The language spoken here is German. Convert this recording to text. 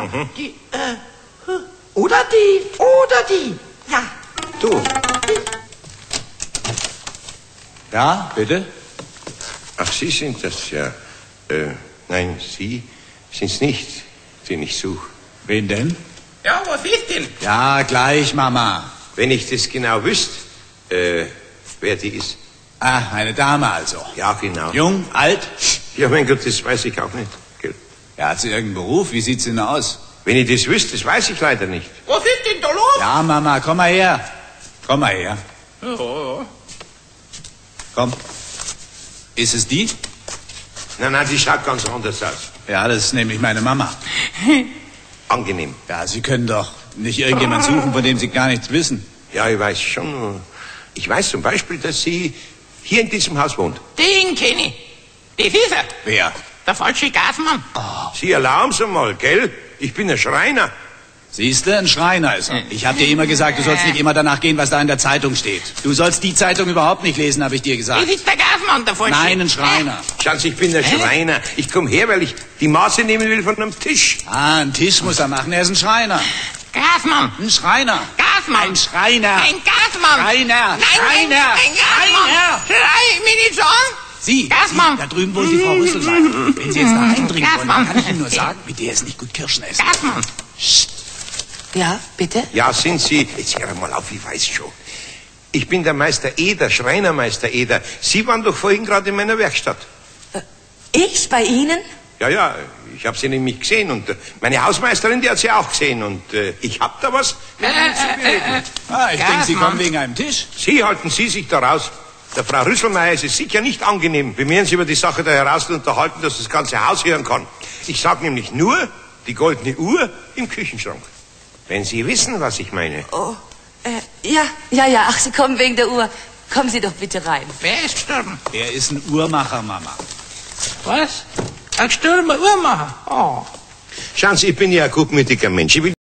die, oder die. Ja. Du. Ja, bitte? Ach, Sie sind das, ja. Nein, Sie sind's nicht, den ich suche. Wen denn? Ja, was ist denn? Ja, gleich, Mama. Wenn ich das genau wüsste, wer die ist. Ah, eine Dame also. Ja, genau. Jung, alt? Ja, mein Gott, das weiß ich auch nicht. Gell? Ja, hat sie irgendeinen Beruf? Wie sieht's denn aus? Wenn ich das wüsste, das weiß ich leider nicht. Was ist denn da los? Ja, Mama, komm mal her. Komm mal her. Ja. Komm. Ist es die? Nein, die schaut ganz anders aus. Ja, das ist nämlich meine Mama. Angenehm. Ja, Sie können doch nicht irgendjemand suchen, von dem Sie gar nichts wissen. Ja, ich weiß schon. Ich weiß zum Beispiel, dass sie hier in diesem Haus wohnt. Den kenne ich. Das ist er. Wer? Der falsche Gasmann. Sie erlauben Sie mal, gell? Ich bin ein Schreiner. Siehste, ein Schreiner ist er. Ich hab dir immer gesagt, du sollst nicht immer danach gehen, was da in der Zeitung steht. Du sollst die Zeitung überhaupt nicht lesen, habe ich dir gesagt. Das ist der Gasmann, der falsche. Nein, ein Schreiner. Schauen Sie, ich bin ein Schreiner. Ich komme her, weil ich die Maße nehmen will von einem Tisch. Ah, einen Tisch muss er machen, er ist ein Schreiner. Gasmann. Ein Schreiner. Gasmann. Ein Schreiner. Ein Gasmann. Schreiner. Nein, Schreiner. ein Gasmann. Schreiner. Schrei mich nicht so an. Sie, Gasmann. da drüben wohnt die Frau Rüsselwein. Wenn Sie jetzt da eindringen wollen, dann Gasmann. kann ich Ihnen nur sagen, mit der ist nicht gut Kirschen essen. Gasmann. Ja, bitte? Ja, sind Sie... Jetzt hör mal auf, ich weiß schon. Ich bin der Meister Eder, Schreinermeister Eder. Sie waren doch vorhin gerade in meiner Werkstatt. Ich bei Ihnen? Ja, ich habe Sie nämlich gesehen und meine Hausmeisterin, die hat Sie auch gesehen und ich hab da was mit Ihnen zu bereden. Ah, ich denke, Sie Gasmann. kommen wegen einem Tisch. Sie halten Sie sich da raus. Der Frau Rüsselmeier ist es sicher nicht angenehm, wenn wir uns über die Sache da heraus unterhalten, dass das ganze Haus hören kann. Ich sag nämlich nur die goldene Uhr im Küchenschrank. Wenn Sie wissen, was ich meine. Oh, ja. Ach, Sie kommen wegen der Uhr. Kommen Sie doch bitte rein. Wer ist gestorben? Er ist ein Uhrmacher, Mama. Was? Ein gestorbener Uhrmacher? Oh. Schauen Sie, ich bin ja ein gutmütiger Mensch. Ich will